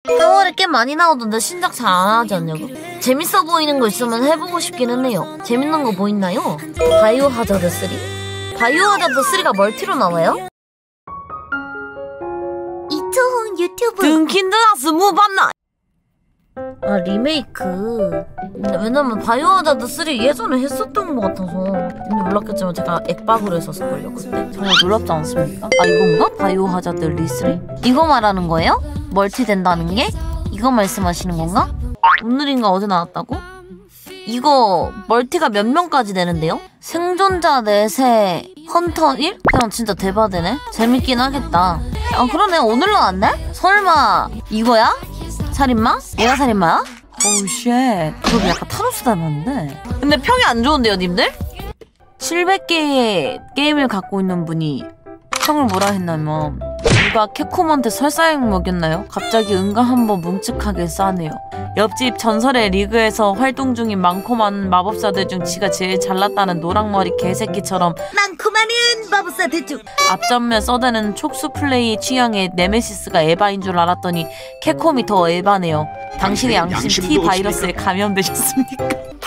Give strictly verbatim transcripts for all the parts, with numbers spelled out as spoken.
사월에 꽤 많이 나오던데 신작 잘 안 하지 않냐고? 재밌어 보이는 거 있으면 해보고 싶기는 해요. 재밌는 거 뭐 있나요? 바이오 하자드 쓰리? 바이오 하자드 쓰리가 멀티로 나와요? 이초훈 유튜브 든킨드나스 무반나! 아 리메이크. 왜냐면 바이오 하자드 쓰리 예전에 했었던 것 같아서. 근데 몰랐겠지만 제가 액박으로 했었을걸요 그때. 정말 놀랍지 않습니까? 아 이건가? 바이오 하자드 리쓰리? 이거 말하는 거예요? 멀티 된다는 게? 이거 말씀하시는 건가? 오늘인가 어제 나왔다고? 이거 멀티가 몇 명까지 되는데요? 생존자 넷에 헌터 일? 그냥 진짜 대박이네. 재밌긴 하겠다. 아 그러네 오늘 나왔네? 설마 이거야? 살인마? 얘가 살인마야? 오우 쉣. 그럼 약간 타노스 닮았는데? 근데 평이 안 좋은데요 님들? 칠백 개의 게임을 갖고 있는 분이 평을 뭐라 했냐면 누가 캡콤한테 설사약 먹였나요? 갑자기 은가 한번 뭉측하게 싸네요. 옆집 전설의 리그에서 활동 중인 많고 많은 마법사들 중 지가 제일 잘났다는 노랑머리 개새끼처럼 많고 많은 마법사들 중 앞전면 써대는 촉수 플레이 취향의 네메시스가 에바인 줄 알았더니 캡콤이 더 에바네요. 당신의 양심 T 바이러스에 감염되셨습니까?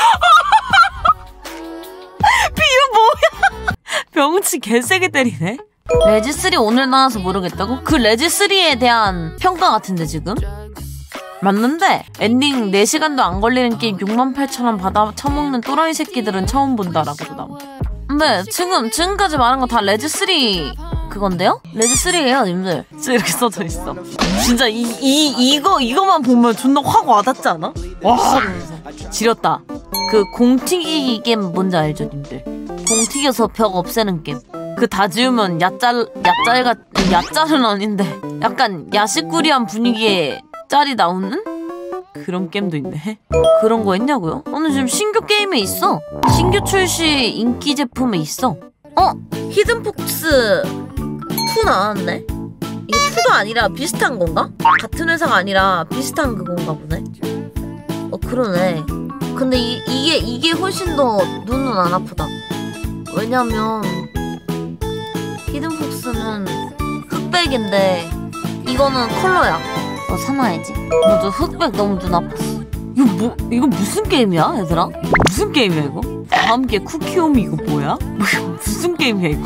비유 뭐야? 병치 개세게 때리네. 레지쓰리 오늘 나와서 모르겠다고? 그 레지쓰리에 대한 평가 같은데 지금? 맞는데 엔딩 네 시간도 안 걸리는 게임 육만 팔천 원 받아 처먹는 또라이 새끼들은 처음 본다라고 남. 근데 지금 지금까지 말한 거 다 레지쓰리 그건데요? 레지쓰리예요 님들. 이렇게 써져 있어. 진짜 이, 이, 이거 이거만 보면 존나 확 와닿지 않아? 와 지렸다. 그 공튀기 게임 뭔지 알죠 님들? 공튀겨서 벽 없애는 게임. 그 다 지우면 야짤 야짤가 야짤은 아닌데 약간 야식구리한 분위기에 짤이 나오는 그런 게임도 있네. 그런 거 했냐고요? 오늘 지금 신규 게임에 있어. 신규 출시 인기 제품에 있어. 어? 히든폭스 투 나왔네? 이게 투가 아니라 비슷한 건가? 같은 회사가 아니라 비슷한 그건가 보네. 어 그러네. 근데 이, 이게 이게 훨씬 더 눈은 안 아프다. 왜냐면 히든폭스는 흑백인데 이거는 컬러야. 어 사놔야지. 먼저 흑백 너무 눈 아팠어. 이거 뭐 이거 무슨 게임이야 얘들아? 무슨 게임이야 이거? 다음 게 쿠키오미 이거 뭐야? 무슨 게임이야 이거?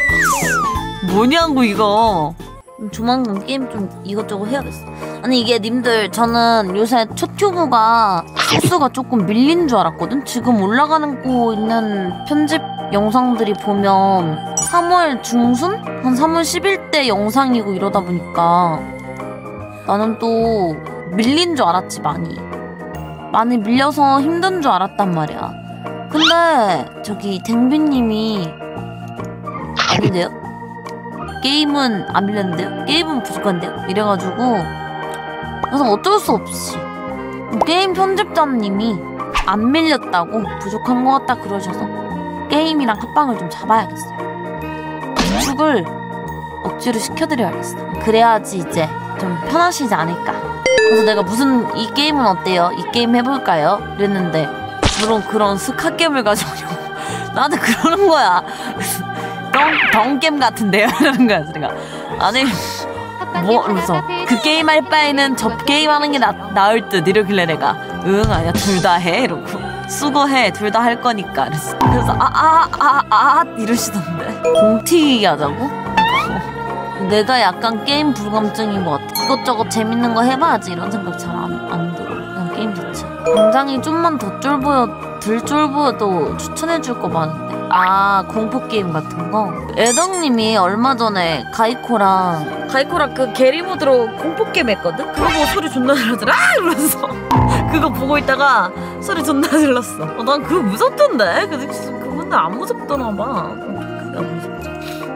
뭐냐고 이거. 조만간 게임 좀 이것저것 해야겠어. 아니 이게 님들 저는 요새 초튜브가 수가 조금 밀린 줄 알았거든? 지금 올라가는 거 있는 편집 영상들이 보면 삼월 중순? 한 삼월 십일 때 영상이고 이러다 보니까 나는 또 밀린 줄 알았지 많이. 많이 밀려서 힘든 줄 알았단 말이야. 근데 저기 댕비님이 아닌데요? 게임은 안 밀렸는데요? 게임은 부족한데요? 이래가지고 그래서 어쩔 수 없이 게임 편집자님이 안 밀렸다고 부족한 것 같다 그러셔서 게임이랑 합방을 좀 잡아야겠어요. 구축을 억지로 시켜드려야겠어. 그래야지 이제 좀 편하시지 않을까. 그래서 내가 무슨 이 게임은 어때요? 이 게임 해볼까요? 이랬는데 물론 그런 스카 게임을 가져오려고 나한테 그러는 거야. 덩, 덩게임 같은데요? 이러는 거야. 내가 아니 뭐 이러면서 그 게임 할 바에는 저 게임 하는 게 나, 나을 듯 이러길래 내가 응 아니야 둘 다 해 이러고 수고해 둘 다 할 거니까 그랬어. 그래서 아 아 아 아 이러시던데 공튀기 하자고? 내가 약간 게임 불감증인 것 같아. 이것저것 재밌는 거 해봐야지 이런 생각 잘 안 안 들어. 그냥 게임 좋지. 당장이 좀만 더 쫄보여 덜 쫄보여도 추천해줄 거 많은데. 아 공포게임 같은 거? 애덕님이 얼마 전에 가이코랑 가이코랑 그 게리모드로 공포게임 했거든? 그거 보고 소리 존나 질러더라 이러면서 그거 보고 있다가 소리 존나 질렀어. 어, 난 그거 무섭던데? 근데 그건데 안 무섭더나 봐. 그게 안 무섭지.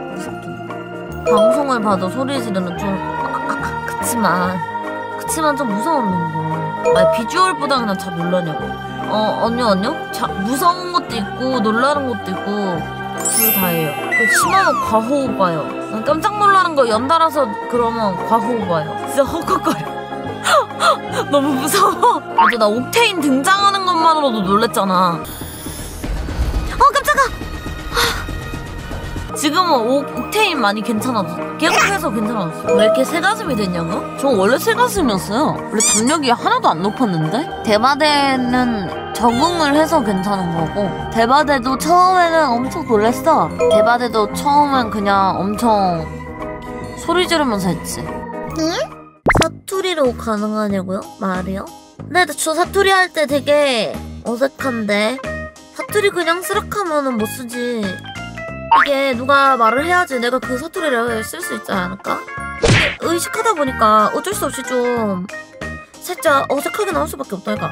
무섭던데. 방송을 봐도 소리 지르는 좀 아, 아, 그치만 그치만 좀 무서웠는 거. 아니 비주얼보다 그냥 잘 놀라냐고. 어, 아니요, 아니요. 자, 무서운 것도 있고, 놀라는 것도 있고, 둘 다예요. 그 심하면 과호흡 봐요. 깜짝 놀라는 거 연달아서 그러면 과호흡 봐요. 진짜 헉헉거려. 너무 무서워. 아주 나 옥테인 등장하는 것만으로도 놀랬잖아. 어, 깜짝아! 지금은 옥테인 많이 괜찮아졌어. 계속해서 괜찮아졌어. 왜 이렇게 새가슴이 됐냐고? 저 원래 새가슴이었어요. 원래 담력이 하나도 안 높았는데? 대바대는 적응을 해서 괜찮은 거고, 대바대도 처음에는 엄청 놀랬어. 대바대도 처음엔 그냥 엄청 소리 지르면서 했지. 응? 사투리로 가능하냐고요? 말이요? 근데 저 사투리 할 때 되게 어색한데. 사투리 그냥 쓰락하면은 못 쓰지. 이게 누가 말을 해야지 내가 그 사투리를 쓸 수 있지 않을까? 이게 의식하다 보니까 어쩔 수 없이 좀 살짝 어색하게 나올 수밖에 없다니까.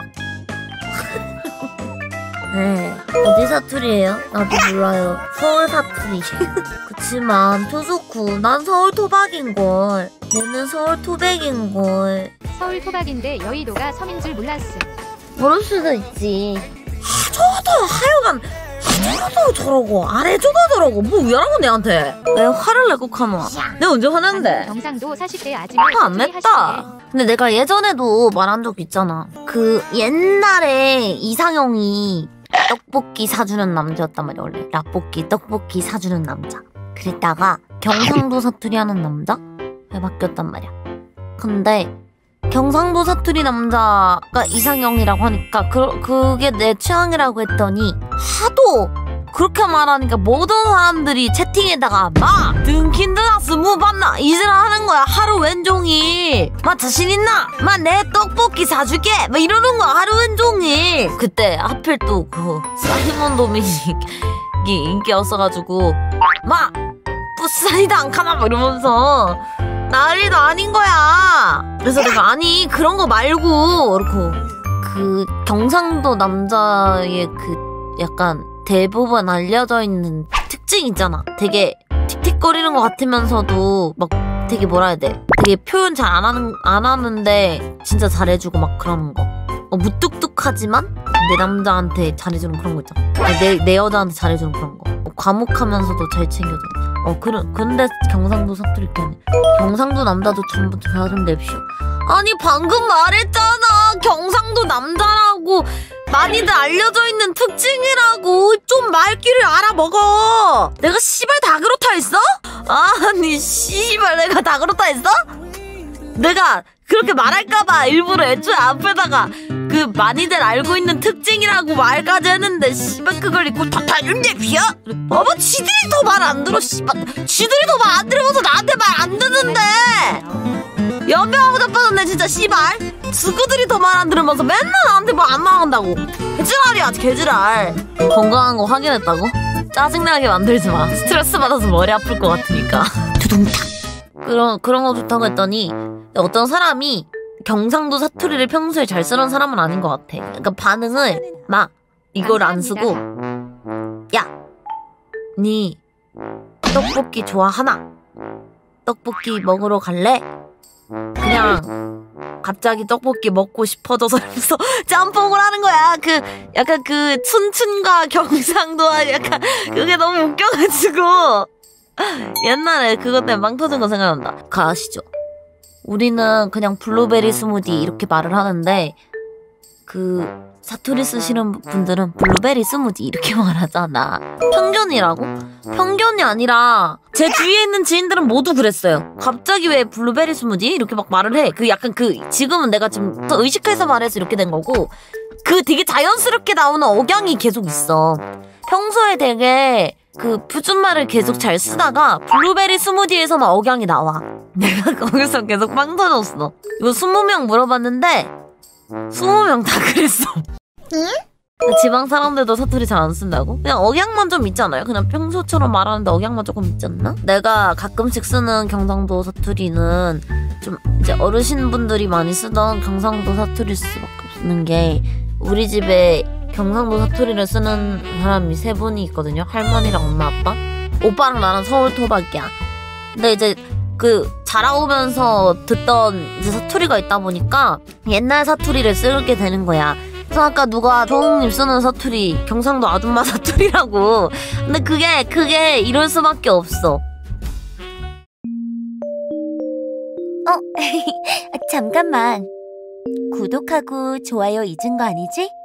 네, 어디 사투리예요? 나도 몰라요. 서울 사투리. 그치만 토수쿠 난 서울 토박인걸. 얘는 서울 토백인걸. 서울 토박인데 여의도가 섬인 줄 몰랐음. 모를 수도 있지. 저도 하여간 저도 저러고 안 해줘도 저러고 뭐 왜라고 내한테. 왜 화를 내고 카노? 내가 언제 화냈는데? 경상도 사십 대 아줌마 화 안 냈다. 근데 내가 예전에도 말한 적 있잖아. 그 옛날에 이상형이 떡볶이 사주는 남자였단 말이야. 원래 라볶이 떡볶이 사주는 남자. 그랬다가 경상도 사투리 하는 남자? 왜 바뀌었단 말이야. 근데 경상도 사투리 남자가 이상형이라고 하니까 그, 그게 내 취향이라고 했더니 하도 그렇게 말하니까 모든 사람들이 채팅에다가 막 등킨드나스 무봤나 이질 하는 거야. 하루 왼종일 막 자신 있나? 막 내 떡볶이 사줄게 막 이러는 거야. 하루 왼종일. 그때 하필 또 그 사이먼 도미닉이 인기였어가지고 막 부산이다 안 카나 막 이러면서 난리도 아닌 거야. 그래서 내가 아니 그런 거 말고 그렇고 그 경상도 남자의 그 약간 대부분 알려져 있는 특징 있잖아. 되게 틱틱거리는 것 같으면서도 막 되게 뭐라 해야 돼. 되게 표현 잘 안 하는 안 하는데 진짜 잘해주고 막 그러는 거. 어, 무뚝뚝하지만 내 남자한테 잘해주는 그런 거 있잖아. 내, 내 여자한테 잘해주는 그런 거. 어, 과묵하면서도 잘 챙겨주는. 어, 그런, 근데 경상도 사투리 있겠네. 경상도 남자도 전부 다 좀 냅시오. 아니, 방금 말했잖아. 경상도 남자라고. 많이들 알려져 있는 특징이라고. 좀 말귀를 알아먹어. 내가 씨발 다 그렇다 했어? 아니, 씨발 내가 다 그렇다 했어? 내가 그렇게 말할까봐 일부러 애초에 앞에다가 그 많이들 알고 있는 특징이라고 말까지 했는데 씨발 그걸 읽고 다다좀 냅시오? 어머 지들이 더 말 안 들어 씨발. 지들이 더 말 안 들으면서 나한테 말 안 듣는데 연병하고 자빠졌네 진짜 씨발. 지그들이 더 말 안 들으면서 맨날 나한테 뭐 안 나간다고. 개지랄이야 개지랄. 건강한 거 확인했다고? 짜증나게 만들지 마. 스트레스 받아서 머리 아플 것 같으니까. 두둥탁. 그런 그런 거 좋다고 했더니 어떤 사람이 경상도 사투리를 평소에 잘 쓰는 사람은 아닌 것 같아. 그러니까 반응을 막 이걸 안 쓰고 야, 니 떡볶이 좋아하나? 떡볶이 먹으러 갈래? 그냥 갑자기 떡볶이 먹고 싶어져서 이러면서 짬뽕을 하는 거야. 그 약간 그 춘춘과 경상도와 약간 그게 너무 웃겨가지고 옛날에 그것 때문에 빵 터진 거 생각난다. 그거 아시죠? 우리는 그냥 블루베리 스무디 이렇게 말을 하는데 그 사투리 쓰시는 분들은 블루베리 스무디 이렇게 말하잖아. 편견이라고? 편견이 아니라 제 주위에 있는 지인들은 모두 그랬어요. 갑자기 왜 블루베리 스무디? 이렇게 막 말을 해. 그 약간 그 지금은 내가 지금 더 의식해서 말해서 이렇게 된 거고 그 되게 자연스럽게 나오는 억양이 계속 있어. 평소에 되게 그 표준말을 계속 잘 쓰다가 블루베리 스무디에서만 억양이 나와. 내가 거기서 계속 빵 터졌어. 이거 스무 명 물어봤는데 스무 명 다 그랬어. 응? 지방 사람들도 사투리 잘 안 쓴다고? 그냥 억양만 좀 있잖아요. 그냥 평소처럼 말하는데 억양만 조금 있지 않나? 내가 가끔씩 쓰는 경상도 사투리는 좀 이제 어르신분들이 많이 쓰던 경상도 사투리 쓸 수밖에 없는 게 우리 집에 경상도 사투리를 쓰는 사람이 세 분이 있거든요. 할머니랑 엄마 아빠. 오빠랑 나랑 서울 토박이야. 근데 이제 그 자라오면서 듣던 이제 사투리가 있다 보니까 옛날 사투리를 쓰게 되는 거야. 그래서 아까 누가 조홍님 쓰는 사투리 경상도 아줌마 사투리라고. 근데 그게 그게 이럴 수밖에 없어. 어? 잠깐만. 구독하고 좋아요 잊은 거 아니지?